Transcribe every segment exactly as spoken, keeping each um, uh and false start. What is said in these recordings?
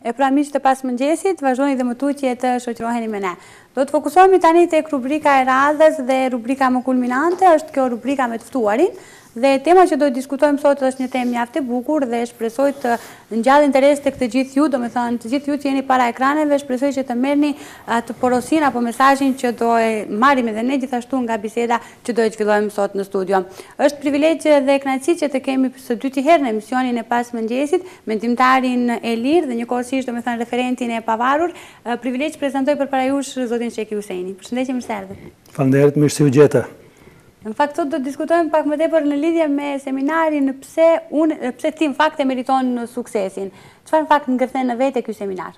E pra miqtë të pasmëngjesit, vazhdoni dhe më tutje të shoqëroheni me ne. Do të fokusohemi tani tek rubrika e radhës dhe rubrika më kulminante, është kjo rubrika me të ftuarin. Dhe tema që do të diskutojmë sot është një temë mjaft e bukur dhe shpresoj të ngjallë interes tek të gjithë ju, domethënë të gjithë ju që jeni para ekraneve, shpresoj që të merrni atë porosin apo mesazhin që do e marrim edhe ne gjithashtu nga biseda që do e zhvillojmë sot në studio. Është privilegj dhe kënaqësi që të kemi së dyti herë në emisionin e pasmëngjesit me ndihmëtarin e lirë dhe njëkohësisht domethënë referentin e pavarur. Privilegj prezantoj përpara jush zotin Sheki Huseini. Përshëndetje, mirë se erdhët. Faleminderit, mirë se u gjeta. Në fakt, sot do të diskutojmë pak më tepër në lidhje me seminarin pse unë pse ti në fakt e meriton suksesin. Çfarë në fakt ngërthen në vete ky seminar?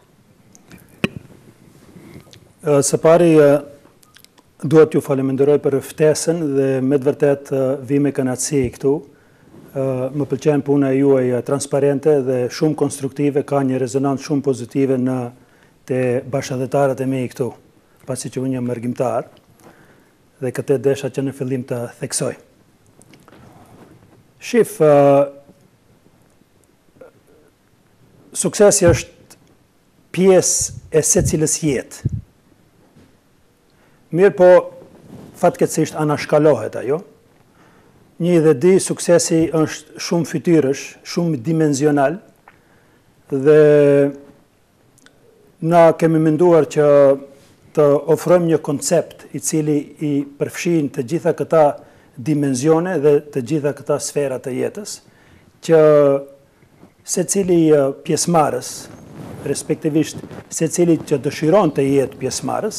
Së pari duhet ju falenderoj për ftesën dhe me të vërtet vi me kënaqësi këtu. Më pëlqen puna juaj transparente dhe shumë konstruktive, ka një rezonancë shumë pozitive në te bashkëdhetarët e mi këtu, pasi që unë jam mërgjimtar. Dhe këtë desha që në fillim të theksoj. Shif, uh, suksesi është pjesë e secilës jetë. Mirë po, fatkeqësisht anashkalohet ajo. Një dhe di, suksesi është shumë fytyrësh, shumë dimensional, dhe na kemi menduar që të ofrojmë një koncept i cili i përfshin të gjitha këta dimensione dhe të gjitha këta sfera të jetës, që se cili pjesmarës, respektivisht se cili që dëshiron të jetë pjesmarës,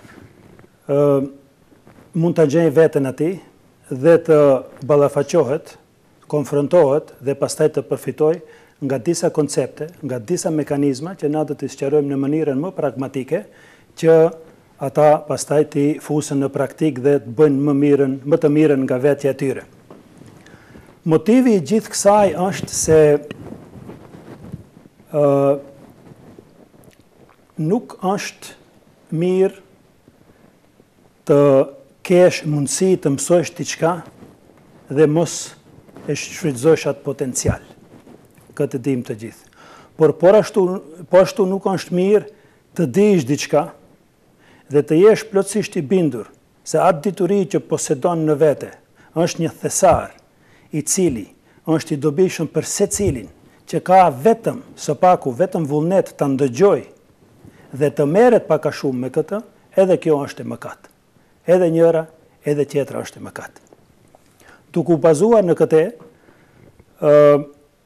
mund të gjenjë vetën ati dhe të ballafaqohet, konfrontohet dhe pastaj të përfitoj nga disa koncepte, nga disa mekanizma që na do të sqarojmë në mënyrën më pragmatike, që ata pastaj të fusën në praktik dhe të bëjnë më mirën, më të mirën nga vetja e tyre. Motivi i gjithë kësaj është se uh, nuk është mirë të kesh mundësi të mësojsh diçka dhe mos e shfrytëzosh atë potencial. Këtë dim të gjithë. Por por ashtu, po ashtu nuk është mirë të dish diçka dhe të jesh plotësisht i bindur se atë dituri që posedon në vete është një thesar i cili është i dobishëm për secilin që ka vetëm së paku vetëm vullnet të ndëgjoj dhe të merret pak a shumë me këtë, edhe kjo është e mëkat. Edhe njëra, edhe tjetra është e mëkat. Duke u bazuar në këtë, uh,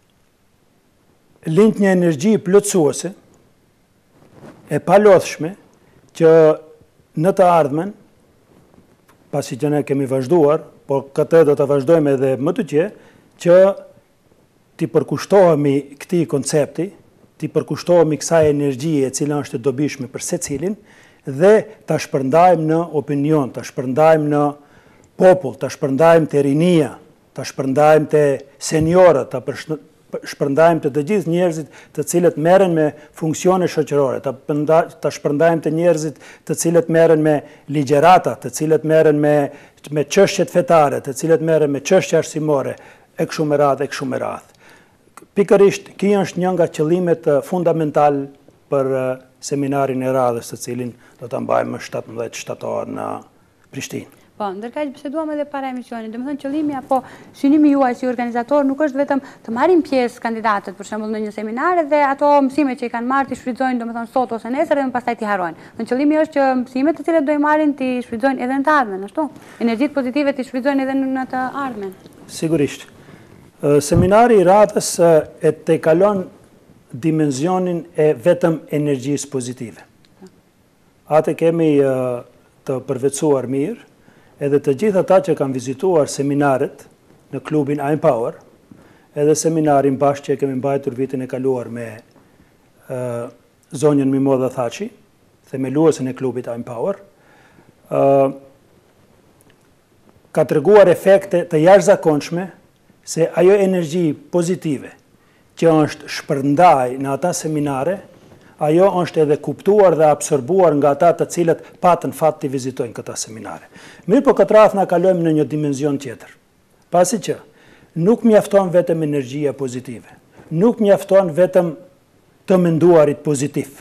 lind një energji plotësuese e palodhshme që në të ardhmen, pasi që ne kemi vazhduar, por këtë do të vazhdojmë edhe më të tje, që ti përkushtohemi këtij koncepti, ti përkushtohemi kësaj energjie e cila është e dobishme për secilin dhe ta shpërndajmë në opinion, ta shpërndajmë në popull, ta shpërndajmë te rinia, ta shpërndajmë te seniorët, ta përsh- shpërndajmë të të gjithë njerëzit të cilët merren me funksione shoqërore, ta, ta shpërndajmë të njerëzit të cilët merren me ligjërata, të cilët merren me me çështjet fetare, të cilët merren me çështje arsimore, e kështu me radhë, e kështu me radhë. Pikërisht, ky është një nga qëllimet fundamental për seminarin e radhës, të cilin do ta mbajmë më shtatëmbëdhjetë shtator në Prishtinë. Po, ndërkaq biseduam edhe para emisionit. Domethënë qëllimi apo synimi juaj si organizator nuk është vetëm të marrin pjesë kandidatët për shembull në një seminar dhe ato mësime që i kanë marrë ti shfrytëzojnë domethënë sot ose nesër dhe më pastaj ti harrojnë. Në qëllimi është që mësimet të cilat do i marrin ti shfrytëzojnë edhe në të ardhmen, ashtu? Energjitë pozitive ti shfrytëzojnë edhe në të ardhmen. Sigurisht. Seminari i radhës e tejkalon dimensionin e vetëm energjisë pozitive. Atë kemi të përvetësuar mirë, edhe të gjithë ata që kanë vizituar seminaret në klubin iEmpower, edhe seminarin bashkë që kemi mbajtur vitin e kaluar me uh, zonjën Mimodha Thaçi, themeluesen e klubit iEmpower, uh, ka treguar efekte të jashtëzakonshme se ajo energji pozitive që është shpërndaj në ata seminare, ajo është edhe kuptuar dhe absorbuar nga ata të cilët patën fat të vizitojnë këta seminare. Mirë po këtë radhë na kalojmë në një dimension tjetër. Pasi që nuk mjafton vetëm energjia pozitive, nuk mjafton vetëm të menduarit pozitiv,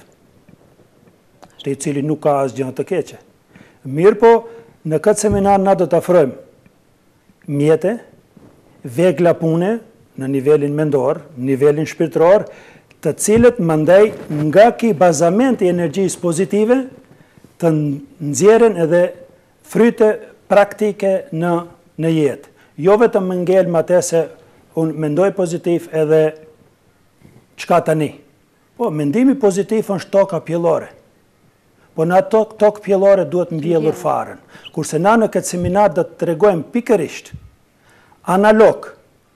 të i cili nuk ka asgjë të keqe. Mirë po, në këtë seminar na do të afrojmë mjete, vegla pune në nivelin mendor, nivelin shpirtëror, të cilët mandej nga ki bazament i energjisë pozitive të nxjerrin edhe fryte praktike në, në jetë. Jo vetëm më ngel më atë se unë mendoj pozitiv edhe çka tani. Po, mendimi pozitiv është toka pjellore. Po në ato tokë pjellore duhet mbjellur farën. Kurse na në këtë seminar do të tregojmë pikërisht analog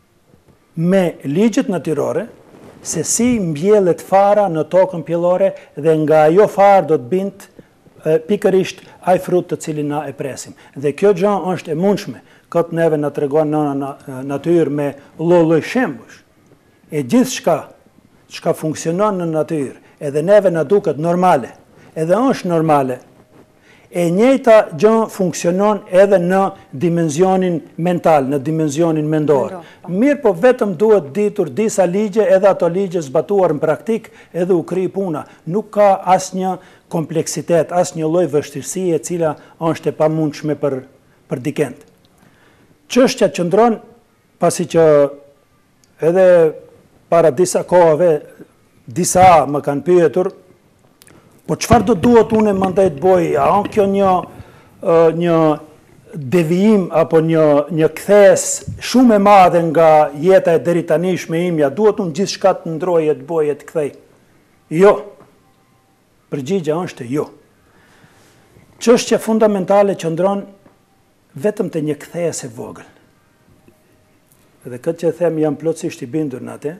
me ligjet natyrore se si mbjellet fara në tokën pjellore dhe nga ajo farë do të bindë pikërisht ai frut të cilin na e presim. Dhe kjo gjë është e mundshme. Këtë neve na tregon nëna natyrë me lloj-lloj shembush. E gjithçka çka funksionon në natyrë, edhe neve na duket normale, edhe është normale, e njëjta gjë funksionon edhe në dimenzionin mental, në dimenzionin mendor. Mirë po vetëm duhet ditur disa ligje, edhe ato ligje zbatuar në praktik, edhe u kri puna. Nuk ka asnjë kompleksitet, asnjë lloj vështirësie e cila është e pamundshme për, për dikend. Çështja qëndron, pasi që edhe para disa kohëve, disa më kanë pyetur, po çfarë do duhet unë mandej të bëj? A on kjo një një devijim apo një një kthes shumë e madhe nga jeta e deri tanishme imja, duhet unë gjithçka të ndroje, të bëje, të kthej? Jo. Përgjigjja është jo. Çështja fundamentale qëndron vetëm te një kthes e vogël. Dhe këtë që them jam plotësisht i bindur në atë,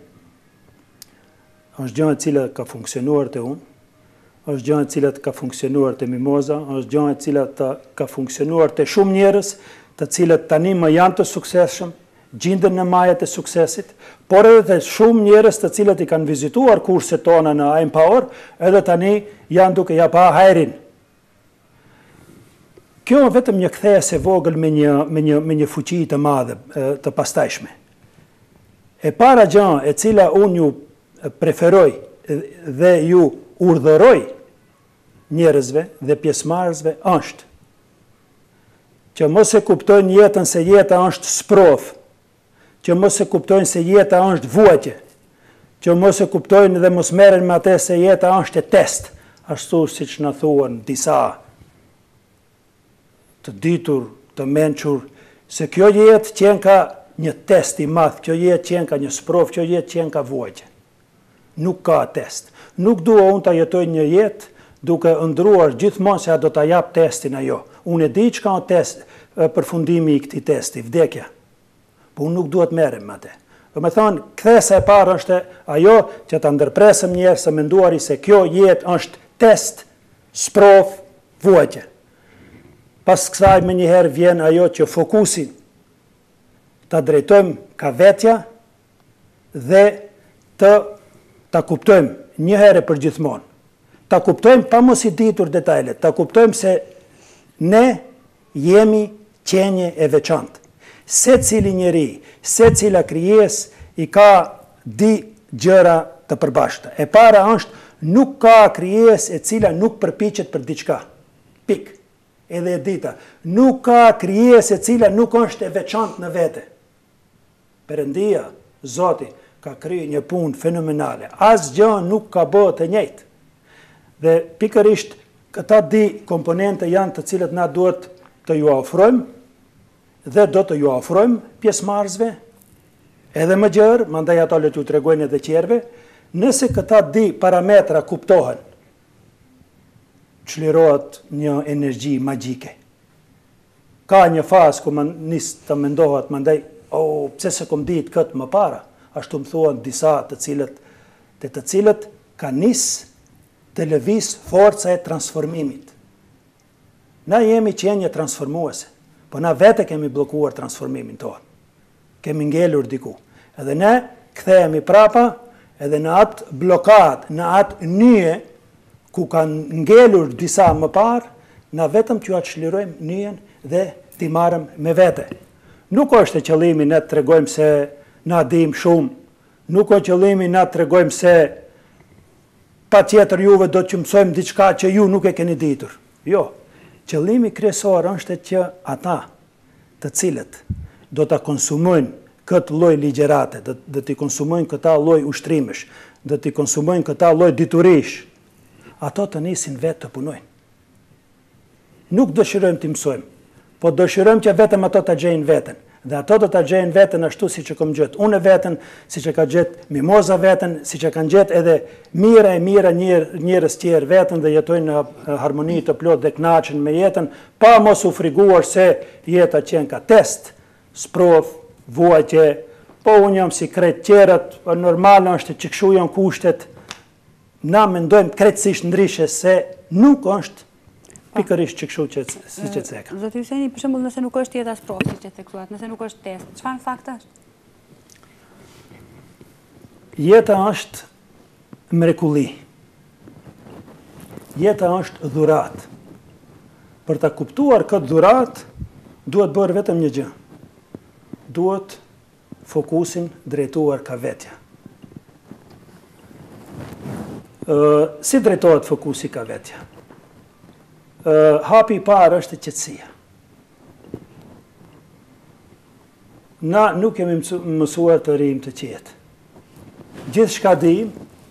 është gjë e cila ka funksionuar te unë, është gjë e cila ka funksionuar te Mimoza, është gjë e cila ka funksionuar te shumë njerëz, të cilët tani më janë të suksesshëm, gjenden në majat e suksesit, por edhe te shumë njerëz të cilët i kanë vizituar kurset tona në Empower, edhe tani janë duke ja pa hajrin. Kjo është vetëm një kthesë e vogël me një me një me një fuqi të madhe, të pastajshme. E para gjë e cila unë ju preferoj dhe ju urdhëroj njerëzve dhe pjesëmarrësve është që mos e kuptojnë jetën se jeta është sprov, që mos e kuptojnë se jeta është vuajtje, që mos e kuptojnë dhe mos merren me atë se jeta është e test, ashtu siç na thuan disa të ditur, të mençur, se kjo jetë qenë ka një test i madh, kjo jetë qenë ka një sprov, kjo jetë qenë ka vuajtje. Nuk ka test. Nuk dua unë ta jetoj një jetë duke ëndruar gjithmonë se a do ta jap testin ajo. Unë e di çka është test, përfundimi i këtij testi, vdekja. Po unë nuk duhet merrem me atë. Do të thonë, kthesa e parë është ajo që ta ndërpresëm njerëz së menduari se kjo jetë është test, sprov, vuajtje. Pas kësaj më njëherë vjen ajo që fokusin ta drejtojmë ka vetja dhe të ta kuptojmë një herë për gjithmonë. Ta kuptojmë pa mos i ditur detajet, ta kuptojmë se ne jemi qenje e veçantë. Se cili njeri, se cila krijesë i ka di gjëra të përbashkëta. E para është nuk ka krijesë e cila nuk përpiqet për diçka. Pik. Edhe e dita. Nuk ka krijesë e cila nuk është e veçantë në vete. Perëndia, Zoti, ka kryer një punë fenomenale. Asgjë nuk ka bërë të njëjtë. Dhe pikërisht këta di komponente janë të cilët na duhet të ju ofrojmë dhe do të ju ofrojmë pjesëmarrësve edhe më gjerë, mandaj ato le t'ju tregojnë edhe qerve, nëse këta di parametra kuptohen, çlirohet një energji magjike. Ka një fazë ku më nis të mendohet, mandaj, oh, pse se kom ditë këtë më para, ashtu më thuan disa të cilët, të të cilët ka nis të lëviz forca e transformimit. Na jemi qenje transformuese, po na vete kemi blokuar transformimin tonë. Kemi ngelur diku. Edhe ne kthehemi prapa, edhe në atë blokad, në atë nyje, ku kanë ngelur disa më parë, na vetëm që atë shlirojmë nyjen dhe t'i marrëm me vete. Nuk është e qëllimi ne të tregojmë se na dim shumë, nuk është qëllimi na të tregojmë se pa tjetër juve do të mësojmë diçka që ju nuk e keni ditur. Jo, qëllimi kryesor është që ata të cilët do të konsumojnë këtë lloj ligjërate, do, do të konsumojnë këta lloj ushtrimesh, do të konsumojnë këta lloj diturish, ato të nisin vetë të punojnë. Nuk dëshirojmë të mësojmë, po dëshirojmë që vetëm ato të gjejnë veten. Dhe ato do të gjejnë veten ashtu si që kam gjetë unë veten, si që ka gjetë Mimoza veten, si që kanë gjetë edhe mira e mira njerëz tjerë veten dhe jetojnë në harmoni të plot dhe kënaqen me jetën, pa mos u friguar se jeta qenë ka test, sprov, vuajtje, po unë jam si krejt tjerët, normal është që kshu janë kushtet, na mendojmë krejtësisht ndryshe se nuk është pikërisht që kështu që si që ceka. Zoti Hyseni, për shembull, nëse nuk është jeta sprov, si që theksuat, nëse nuk është test, çfarë në fakt është? Jeta është mrekulli. Jeta është dhurat. Për ta kuptuar këtë dhurat, duhet bërë vetëm një gjë. Duhet fokusin drejtuar ka vetja. Uh, si drejtohet fokusi ka vetja? Uh, hapi i parë është qetësia. Na nuk kemi mësuar të rrim të qetë. Gjithë shka dim,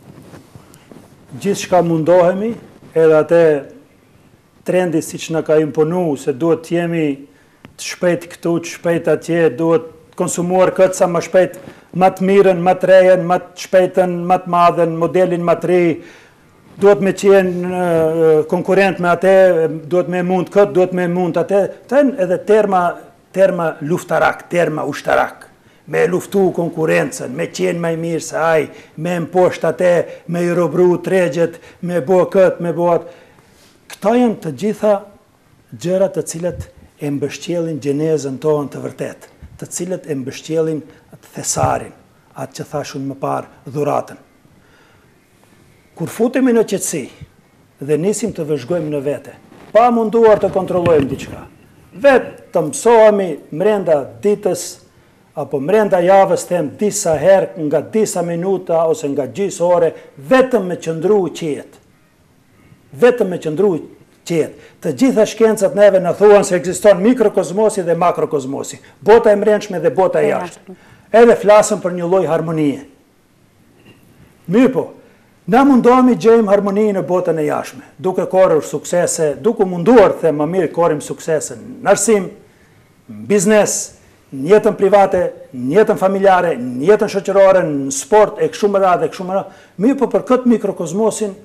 gjithë shka mundohemi, edhe atë trendi si që në ka imponu, se duhet të jemi të shpejt këtu, të shpejt atje, duhet konsumuar këtë sa më shpejt, më të mirën, më të rejen, më të shpejtën, më të madhen, modelin më të ri, duhet me qenë uh, konkurent me atë, duhet me mund këtë, duhet me mund atë, të edhe terma, terma luftarak, terma ushtarak, me luftu konkurencën, me qenë më i mirë se ai, me mposht atë, me i robru tregjet, me bo këtë, me bo atë. Këto janë të gjitha gjërat të cilët e mbështjellin gjenezën tonë të vërtet, të cilët e mbështjellin atë thesarin, atë që thashun më parë, dhuratën. Kur futemi në qetësi dhe nisim të vëzhgojmë në vete, pa munduar të kontrollojmë diçka, vetë të mësohemi mrenda ditës apo mrenda javës them disa herë nga disa minuta ose nga gjysmë ore, vetëm me qëndru qetë. Vetëm me qëndru qetë. Të gjitha shkencat neve në thuan se ekziston mikrokozmosi dhe makrokozmosi, bota e mrenshme dhe bota e jashtme. Edhe flasëm për një lloj harmonie. Mirë po, na mundohemi gjejmë harmoni në botën e jashtme, duke korrur suksese, duke munduar të më mirë korrim suksese në arsim, në biznes, në jetën private, në jetën familjare, në jetën shoqërore, në sport, e kështu me radhë, e kështu me radhë. Mirë po për këtë mikrokozmosin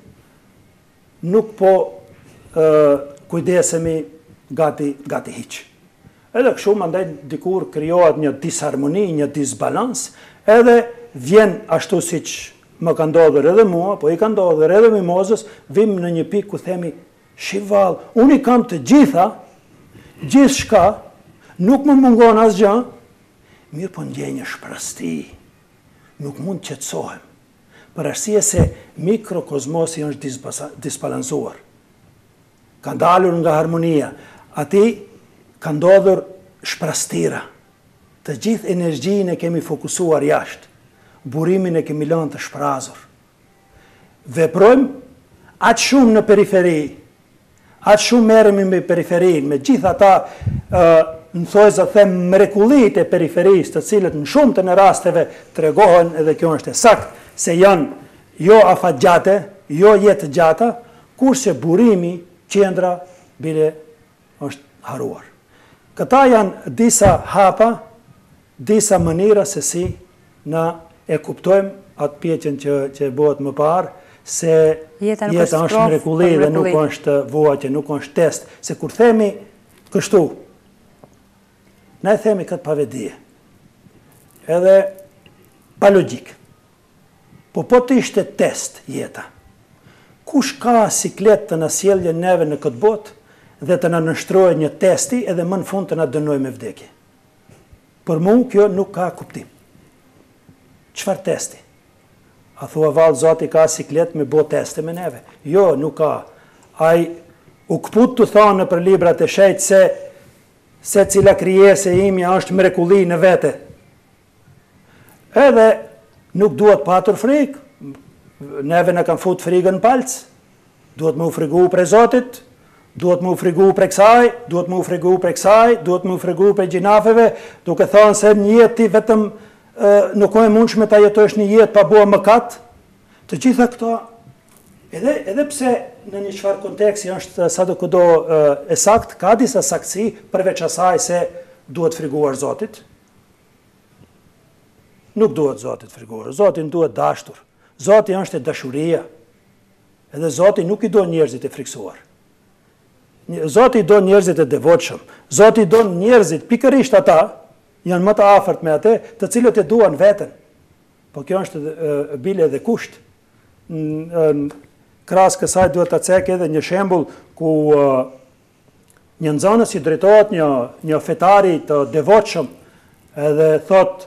nuk po uh, kujdesemi gati, gati hiq. Edhe kështu mandaj dikur krijohet një disharmoni, një disbalans, edhe vjen ashtu siç më ka ndodhur edhe mua, po i ka ndodhur edhe Mimozës, vim në një pikë ku themi, shival, unë i kam të gjitha, gjithë shka, nuk më mungon asgjë, mirë po ndjej një shprasti, nuk mund të qetësohem, për arsye se mikrokozmosi është disbalansuar. Ka dalur nga harmonia, ati ka ndodhur shprastira, të gjithë energjinë e kemi fokusuar jashtë, burimin e kemi lënë të shprazur. Veprojmë atë shumë në periferi, atë shumë merremi me periferin, me gjithë ata uh, në thojza them mrekullit e periferisë, të cilët në shumë të në rasteve tregohen, edhe kjo është e saktë, se janë jo afatgjate, jo jetë gjata, kurse burimi, qendra, bile është haruar. Këta janë disa hapa, disa mënyra se si na e kuptojmë atë pjeqen që, që bëhet më parë, se jeta, jeta është mrekulli dhe nuk është vuajtje, nuk është test. Se kur themi kështu, ne themi këtë pa vedije, edhe pa logjik. Po po të ishte test jeta, kush ka siklet të na sjellje neve në këtë botë dhe të na nështrojë një testi edhe më në fund të na dënojë me vdekje? Për mua kjo nuk ka kuptim. Çfarë testi? A thua vallë Zoti ka siklet me bo teste me neve? Jo, nuk ka. Ai u kput të thonë për librat e shejt se se cila krijese imja është mrekulli në vete. Edhe nuk duhet patur frikë, neve në kanë fut frigën në palc, duhet më u frigu prej Zotit, duhet më u frigu prej kësaj, duhet më u frigu prej kësaj, duhet më u frigu prej gjinafeve, duke thënë se një jetë ti vetëm e, nuk e mundshme ta jetosh një jetë pa bua mëkat. Të gjitha këto, edhe, edhe pse në një çfarë konteksti është sadokudo e, e sakt, ka disa saktësi përveç asaj se duhet friguar Zotit. Nuk duhet Zotit friguar, Zotin duhet dashtur. Zoti është e dashuria. Edhe Zoti nuk i do njerëzit e friksuar. Zoti i do njerëzit e devotshëm. Zoti i do njerëzit, pikërisht ata, janë më të afërt me atë, të cilët e duan veten. Po kjo është e, bile dhe kusht. Në, në krahas kësaj duhet ta cek edhe një shembull ku e, një nxënës i drejtohet një një fetari të devotshëm, edhe thot,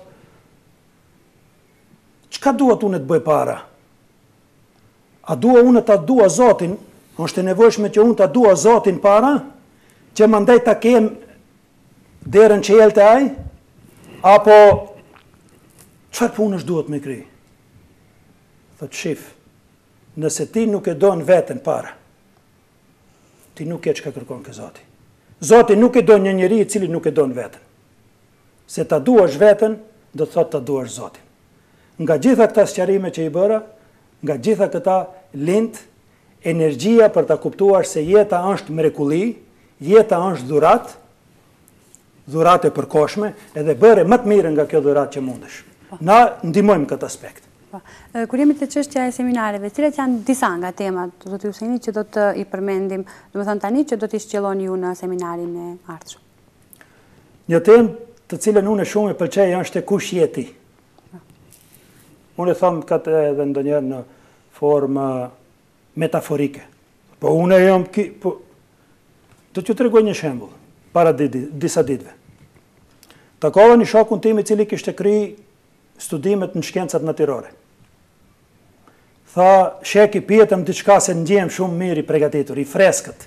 çka duhet unë të bëj para? A dua unë ta dua Zotin? Është e nevojshme që unë ta dua Zotin para, që mandej ta kem derën qelë të aj, apo çfarë punësh duhet me kry? Thot shif, nëse ti nuk e don veten para, ti nuk e çka kërkon ke Zoti. Zoti nuk e don një njeri i cili nuk e don veten. Se ta duash veten, do të thot ta duash Zotin. Nga gjitha këta sqarime që i bëra, nga gjitha këta lind energjia për ta kuptuar se jeta është mrekulli, jeta është dhurat, dhurat e përkohshme, edhe bëre më të mirë nga kjo dhurat që mundesh. Na ndihmojmë këtë aspekt. Kur jemi te çështja e seminareve, cilat janë disa nga temat, do të Huseni, që do të i përmendim, domethënë tani që do të shqelloni ju në seminarin e ardhshëm? Një temë të cilën unë shumë e pëlqej është kush je ti. Unë e them këtë edhe ndonjëherë në formë metaforike. Po unë jam ki, po, do t'ju tregoj një shembull para didi, disa ditëve. Takova një shokun tim i cili kishte kry studimet në shkencat natyrore. Tha, sheki, pijetëm diçka se ndjem shumë mirë i përgatitur, i freskët.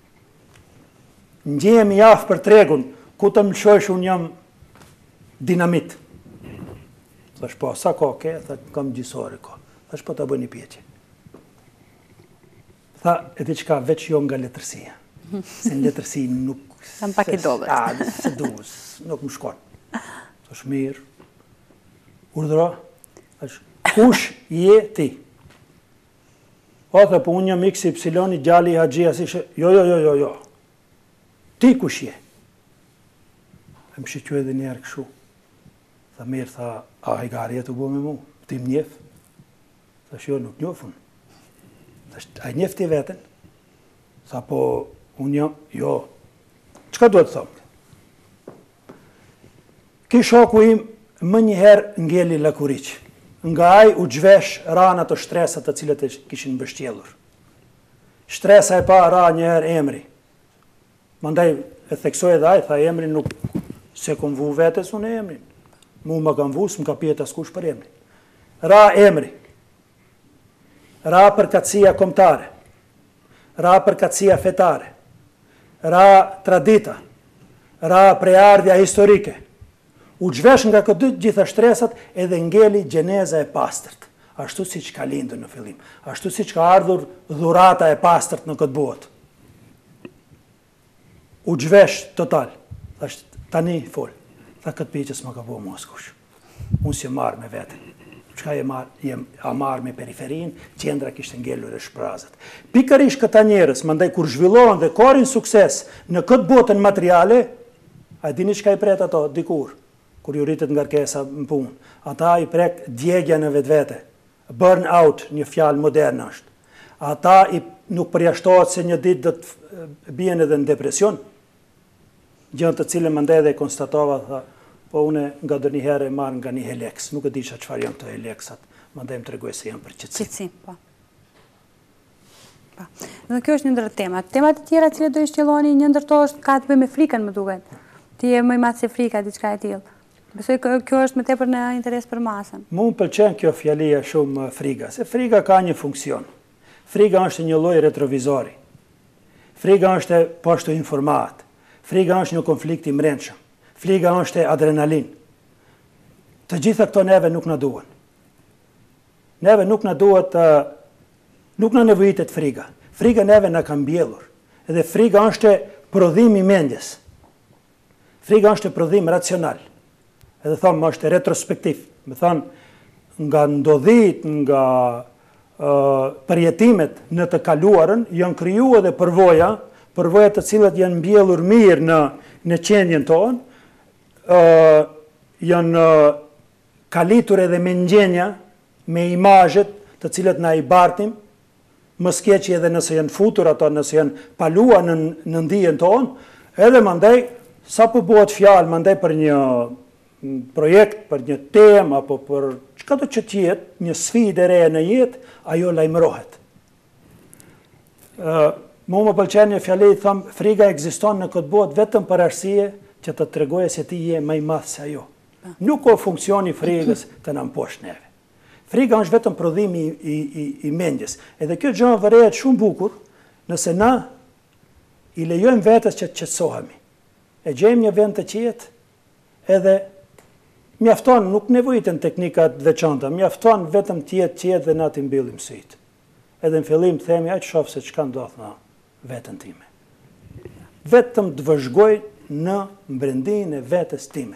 Ndjem i aftë për tregun, ku të më shosh unë jam dinamit. Thash po, sa ko ke? Tha, kam gjysore ko. Thash po, ta bëj një pjeqe. Tha, e diçka veç jo nga letërsia. Se në letërsi nuk... Kam pak i dobet. A, se duës, nuk më shkon. Thash mirë. Urdhëro. Thash, kush je ti? O, tha, po unë jam X Y, gjalli i Haxhia, si shë, jo, jo, jo, jo, jo. Ti kush je? E më shqyqy edhe njerë këshu. Tha mirë, tha, a i gari e të bu me mu, ti më njef. Thash, jo, nuk njofun. Thash, a i njef ti veten? Tha, po, unë jam, jo. Qka duhet të thëmë? Ki shoku im më njëherë ngeli lakuriq. Nga aj u gjvesh rana të shtresat të cilët e kishin bështjelur. Shtresa e pa ra njëherë emri. Mandaj e theksoj edhe aj, tha emri nuk, se kom vu vetes unë e emrin. Mu më kam vu, s'm ka pjetë askush për emrin. Ra emri. Ra përkatësia kombëtare. Ra përkatësia fetare. Ra tradita. Ra prejardhja historike. U gjvesh nga këtë gjitha shtresat edhe ngeli gjeneza e pastërt. Ashtu si që ka lindur në fillim. Ashtu si që ka ardhur dhurata e pastërt në këtë botë. U gjvesh total. Ashtë tani fol. Tha këtë piqës më ka bo moskush. Unë si marrë me vetën. Qka je marrë? Jem a marrë me periferin, qendra kishtë ngellur e shprazët. Pikërish këta njerës, mandaj kur zhvillohen dhe korin sukses në këtë botën materiale, a dini qka i pret ato, dikur, kur ju rritet nga rkesa në punë. Ata i prek djegja në vetë vete. Burn out, një fjalë modern është. Ata i nuk përjashtohet se një ditë dhe të bjen edhe në depresion. Gjënë të cilën më ndaj dhe konstatova, tha, po une nga do një herë e marrë nga një heleks. Nuk e di që qëfar janë të heleksat. Më ndaj më të regoj se janë për qëtësim. Qëtësim, po. Pa. Dhe kjo është një ndër temat. Temat të tjera cilë do i shqeloni, një ndër to është ka të bëj me frikën, më duket. Ti e më i matë se frika, diçka e tillë. Besoj kjo është më tepër në interes për masën. Mu më pëlqen kjo fjalia shumë friga, se friga ka një funksion. Friga është një lloj retrovizori. Friga është poshtë informat. Friga është një konflikt i mbrëmshëm. Friga është adrenalin. Të gjitha këto neve nuk na duhen. neve nuk na duhet, nuk na nevojitet friga. Friga neve na ka mbjellur. Edhe friga është prodhim i mendjes. Friga është prodhim racional. Edhe thamë është retrospektiv. Me thanë, nga ndodhit, nga uh, përjetimet në të kaluarën, janë kriju edhe përvoja, përvoja të cilat janë mbjellur mirë në, në qendjen tonë, uh, janë uh, kalitur edhe me ngjenja, me imazhet të cilat na i bartim, më skeqi edhe nëse janë futur ato, nëse janë palua në, në ndijen tonë, edhe mandej, sa po bëhet fjalë mandej për një projekt, për një temë, apo për çka do që tjetë, një sfidë e re në jetë, ajo lajmërohet. Uh, mu më pëlqen një fjali, thëmë, friga ekziston në këtë botë vetëm për arsye që të tregoje se ti je më i madh se ajo. Nuk ka funksioni frigës të na mposh neve. Friga është vetëm prodhim i, i, i, i mendjes. Edhe kjo gjë vërehet shumë bukur nëse na i lejojmë vetes që të qetësohemi. E gjejmë një vend të qetë, edhe mjafton, nuk nevojiten teknikat veçanta, mjafton vetëm të jetë qetë dhe na t'i mbyllim sytë. Edhe në fillim themi, aq shoh se çka ndodh në veten time. Vetëm të vëzhgoj në mbrendinë e vetes time.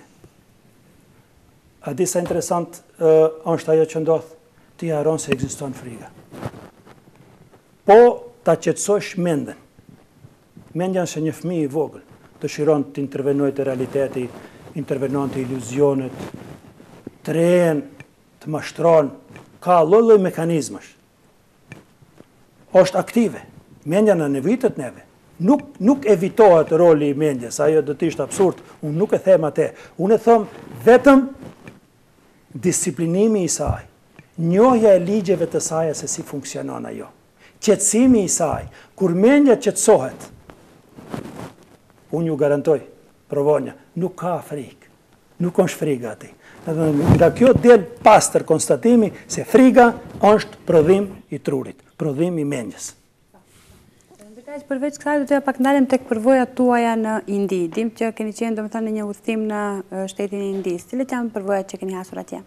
A di sa interesant uh, është ajo që ndodh, ti haron se ekziston friga. Po ta qetësosh mendjen. Mendja është një fëmijë i vogël, dëshiron të intervenojë te realiteti, intervenon të iluzionet, të rehen, të mashtron, ka lloj-lloj mekanizmash. Është aktive. Mendja në nevojitet neve. Nuk, nuk evitohet roli i mendjes, ajo do të ishte absurd, unë nuk e them atë. Unë e them vetëm disiplinimi i saj, njohja e ligjeve të saj se si funksionon ajo, qetësimi i saj, kur mendja qetësohet, unë ju garantoj, provonja, nuk ka frikë, nuk është friga ati. Nga kjo del pastër konstatimi se friga është prodhim i trurit, prodhim i mendjes. Përveç kësaj do të pak ndalem tek përvojat tuaja në Indi. Dim që keni qenë domethënë në një udhëtim në shtetin e Indisë. Cilat janë përvojat që keni hasur atje?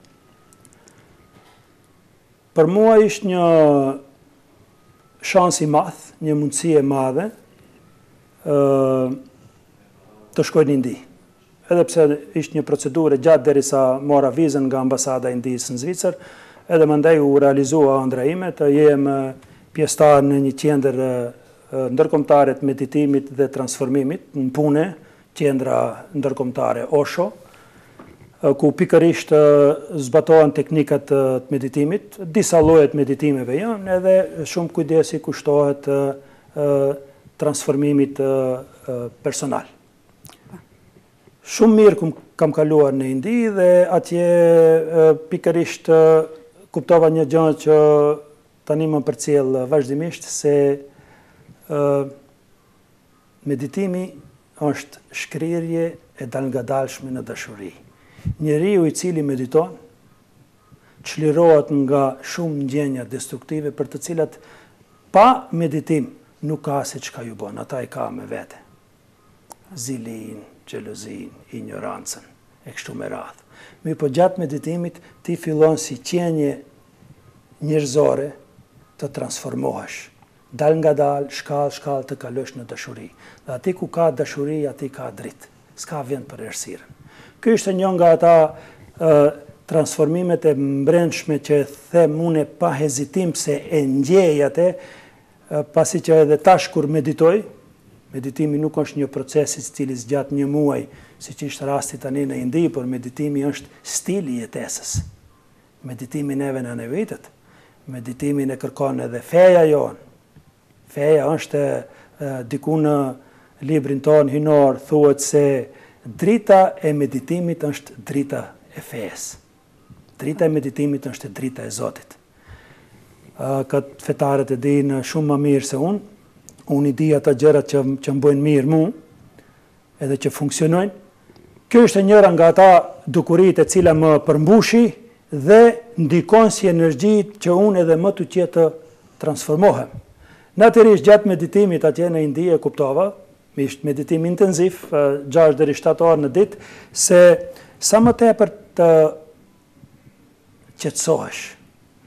Për mua ishte një shans i madh, një mundësi e madhe të shkoj në Indi. Edhe pse ishte një procedurë gjatë derisa mora vizën nga ambasada e Indisë në Zvicër, edhe mandej u realizua ëndra ime të jem pjesëtar në një qendër ndërkombëtare të meditimit dhe transformimit në Pune, qendra ndërkombëtare Osho, ku pikërisht zbatohen teknikat të meditimit, disa lloje të meditimeve janë, edhe shumë kujdesi kushtohet transformimit personal. Shumë mirë kam kaluar në Indi dhe atje pikërisht kuptova një gjë që tani më përcjell vazhdimisht, se meditimi është shkrirje e dalngadalshme në dashuri. Njeriu i cili mediton çlirohet nga shumë ndjenja destruktive për të cilat pa meditim nuk ka se çka ju bën, ata i ka me vete. Zilin, xhelozin, ignorancën, e kështu me radhë. Mi po gjatë meditimit ti fillon si qenje njerëzore të transformohesh. Dal nga dal, shkall, shkall të kalosh në dashuri. Dhe ati ku ka dashuri, ati ka dritë. S'ka vend për errësirën. Ky është një nga ata uh, transformimet e mbrendshme që them unë pa hezitim se e ngjej atë, uh, pasi që edhe tash kur meditoj, meditimi nuk është një proces i cili zgjat një muaj, siç ishte rasti tani në Indi, por meditimi është stili i jetesës. Meditimi neve në nevojitet. Meditimin e kërkon edhe feja jonë. Feja është diku në librin tonë hinor, thuhet se drita e meditimit është drita e fesë. Drita e meditimit është drita e Zotit. Këtë fetarët e dinë shumë më mirë se unë. Unë i di ata gjërat që, që më bëjnë mirë mu, edhe që funksionojnë. Kjo është njëra nga ata dukurit e cila më përmbushi dhe ndikon si energji që unë edhe më të qetë transformohem. Natyrisht gjatë meditimit atje në Indi e kuptova, ishte meditim intenziv, gjashtë deri shtatë orë në ditë, se sa më tepër të qetësohesh,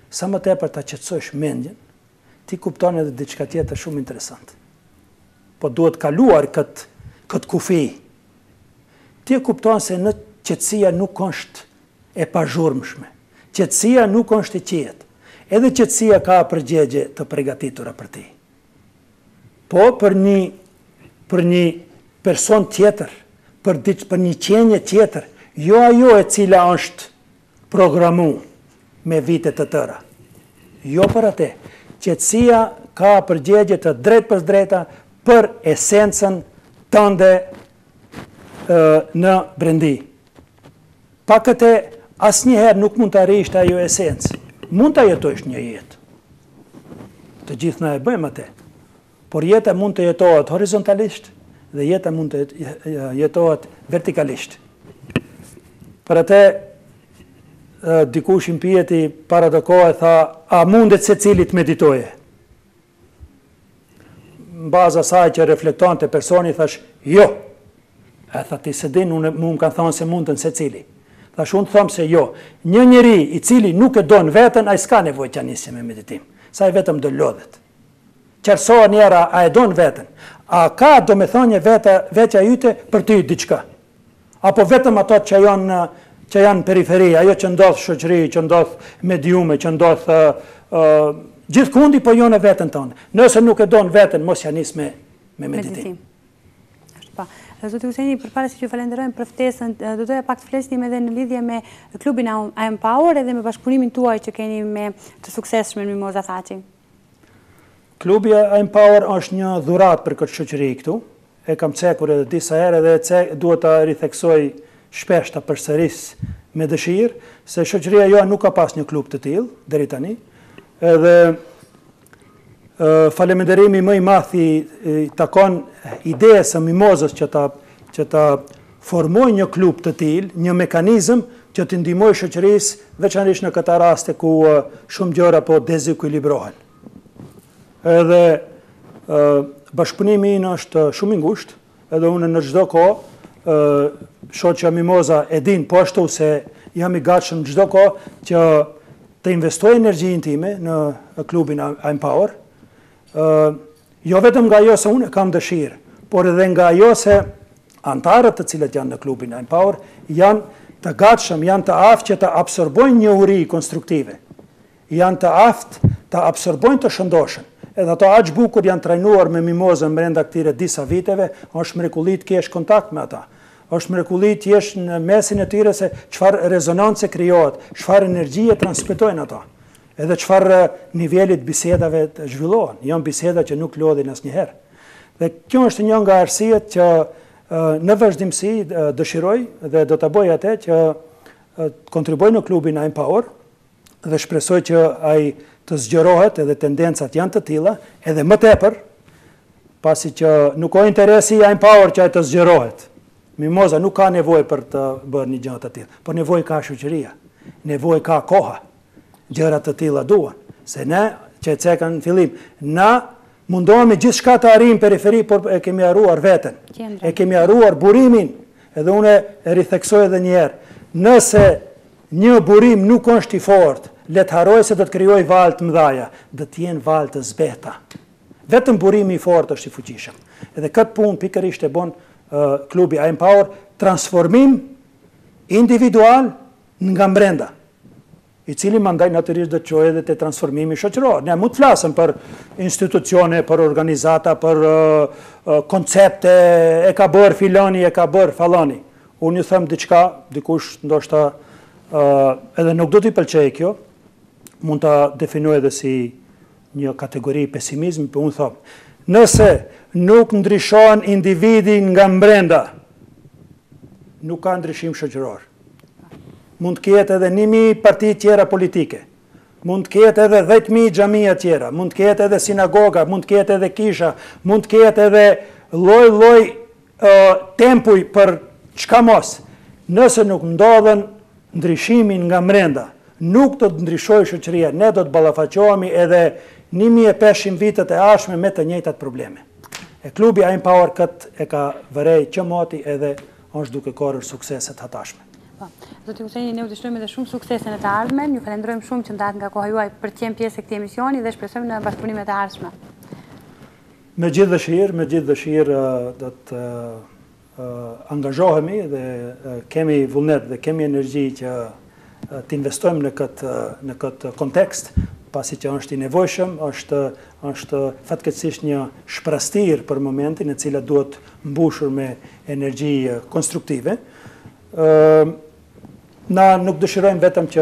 sa më tepër ta qetësosh mendjen, ti kupton edhe diçka tjetër shumë interesante. Po duhet kaluar këtë, këtë kufi. Ti e kupton se në qetësia nuk është e pazhurmshme. Qetësia nuk është e qetë. Edhe qetësia ka përgjigje të përgatitura për ti. Po për një, për një person tjetër, për, për një qenje tjetër, jo ajo e cila është programu me vite të tëra. Jo për atë. Qetësia ka përgjigje të drejt për drejta për esencën tënde e, në brendi. Pa këte, asnjëherë nuk mund të arrijsh ajo esencë. Mund të jetojsh një jetë. Të gjithë na e bëjmë atë. Por jeta mund të jetohet horizontalisht dhe jeta mund të jetohet vertikalisht. Për atë, dikush më pyeti para të kohë, tha, a mundet secili të meditoje? Në bazë asaj që reflekton të personi, thash, jo. E tha, ti se din, unë më kanë thonë se mundën secili. Thash, unë thëmë se jo. Një njeri i cili nuk e donë vetën, a i s'ka nevoj që anisje me meditim. Sa i vetëm do lodhet. Qërsoa njera, a e donë vetën. A ka do me thonje vetja jyte për ty diçka? Apo vetëm ato që janë që janë periferi, ajo që ndodhë shoqëri, që ndodhë mediume, që ndodhë uh, uh, gjithë kundi, po jo në vetën tonë. Nëse nuk e donë vetën, mos janis me, me meditim. Ashtë pa. Zotë Huseni, për pare si që falenderojmë për ftesën, do doja pak të flesnim edhe në lidhje me klubin I Empower edhe me bashkëpunimin tuaj që keni me të suksesshme në Mimoza Thaçi. Klubi I Empower është një dhurat për këtë shoqëri këtu. E kam cekur edhe disa herë dhe duhet ta ritheksoj shpesh ta përsëris me dëshirë, se shoqëria joa nuk ka pas një klub të tillë deri tani. Edhe faleminderimi më i madh i takon idesë së Mimozës që ta që ta formojë një klub të tillë, një mekanizëm që të ndihmojë shoqërisë, veçanërisht në këta raste ku shumë gjëra po dezekuilibrohen. Edhe bashkëpunimi im është shumë i ngushtë, edhe unë në çdo kohë shoqja Mimoza e din po ashtu se jam i gatshëm çdo kohë që të investoj energjinë time në klubin I Empower. Jo vetëm nga ajo se unë kam dëshirë, por edhe nga ajo se antarët të cilët janë në klubin I Empower janë të gatshëm, janë të aftë që të absorbojnë një uri konstruktive. Janë të aftë të absorbojnë të shëndoshën. Edhe ato aq bukur janë trajnuar me Mimozën brenda këtyre disa viteve, është mrekulli të kesh kontakt me ata. Është mrekulli të jesh në mesin e tyre se çfarë rezonance krijohet, çfarë energjie transmetojnë ata. Edhe çfarë nivelit bisedave të zhvillohen. Janë biseda që nuk lodhin asnjëherë. Dhe kjo është një nga arsyet që në vazhdimsi dëshiroj dhe do ta bëj atë që të kontribuoj në klubin I Empower dhe shpresoj që ai të zgjerohet edhe tendencat janë të tilla, edhe më tepër, pasi që nuk ka interesi I Empower që ai të zgjerohet. Mimoza nuk ka nevojë për të bërë një gjë të tillë, por nevojë ka shoqëria, nevojë ka koha. Gjëra të tilla duan, se ne që e cekën në fillim, na mundohemi gjithçka të arrijmë periferi, por e kemi harruar veten. E kemi harruar burimin, edhe unë e ritheksoj edhe një herë. Nëse një burim nuk është i fortë, le të harroj se do të krijoj valë të mëdha, do të jenë valë të zbehta. Vetëm burimi i fortë është i fuqishëm. Edhe këtë punë pikërisht e bën uh, klubi I Empower, transformim individual nga brenda, i cili mandaj natyrisht do të çojë edhe te transformimi shoqëror. Ne mund të flasim për institucione, për organizata, për uh, uh, koncepte, e ka bërë filani, e ka bërë fallani. Unë ju them diçka, dikush ndoshta uh, edhe nuk do t'i pëlqejë kjo, mund të definoj edhe si një kategori pesimizmi, për unë thëmë, nëse nuk ndryshon individi nga mbrenda, nuk ka ndryshim shoqëror. Mund të ketë edhe një mijë parti tjera politike, mund të ketë edhe dhjetë mijë xhamia tjera, mund të ketë edhe sinagoga, mund të ketë edhe kisha, mund të ketë edhe lloj-lloj uh, tempuj për çka mos. Nëse nuk ndodhen ndryshimin nga mbrenda, nuk do të ndryshojë shoqëria, ne do të ballafaqohemi edhe një mijë e pesëqind vitet e ardhshme me të njëjtat probleme. E klubi I Empower këtë e ka vërej që moti edhe është duke korrur suksese të hatashme. Zoti Huseni, ne u dëshirojmë edhe shumë suksese në të ardhmen. Ju falenderojmë shumë që ndahet nga koha juaj për të qenë pjesë e këtij emisioni dhe shpresojmë në bashkëpunimet e ardhshme. Me gjithë dëshirë, me gjithë dëshirë do të angazhohemi dhe kemi vullnet dhe kemi energji që të investojmë në këtë në këtë kontekst, pasi që është i nevojshëm, është është fatkeqësisht një shprastir për momentin, e cila duhet mbushur me energji konstruktive. Ë Na nuk dëshirojmë vetëm që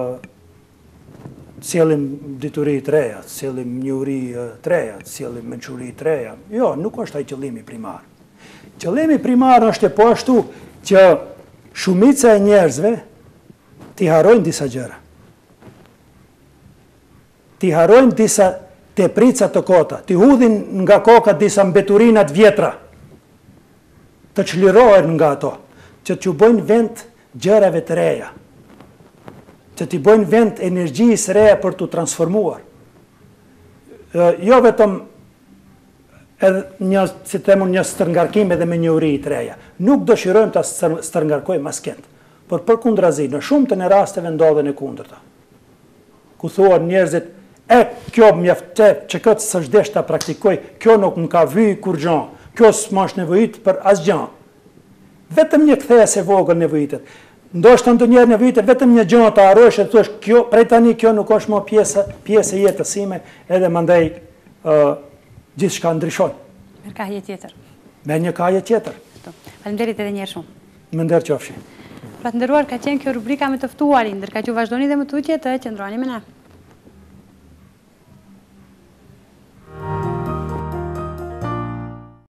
sjellim dituri të reja, sjellim njohuri të reja, sjellim mençuri të reja. Jo, nuk është ai qëllimi primar. Qëllimi primar është e po ashtu që shumica e njerëzve t'i harrojnë disa gjëra. T'i harrojnë disa teprica të kota, t'i hudhin nga koka disa mbeturinat vjetra, të çlirohen nga ato, që t'ju bëjnë vend gjërave të reja, që t'i bojnë vend energjisë reja për t'u transformuar. Jo vetëm edhe një, si themun, një stërngarkim edhe me njohuri të reja. Nuk dëshirojmë ta stërngarkojmë askënd, por përkundrazi, në shumë të në rasteve ndodhen e kundërta. Ku thuan njerëzit, e, kjo mjafte, që këtë s'është desh ta praktikoj, kjo nuk më ka vyj kur gjan, kjo s'mash nevojit për asgjë. Vetëm një kthesë e vogël nevojitet. Ndoshta ndonjëherë nevojitet vetëm një gjë ta harrosh e thosh kjo prej tani kjo nuk është më pjesë pjesë e jetës sime, edhe mandej ë uh, gjithçka ndryshon. Me kahje tjetër. Me një kahje tjetër. Faleminderit edhe një herë shumë. Më nder qofshi. Pra të nderuar, ka qenë kjo rubrika me të ftuarin, ndërka që vazhdoni dhe më tutje të qëndroni me ne.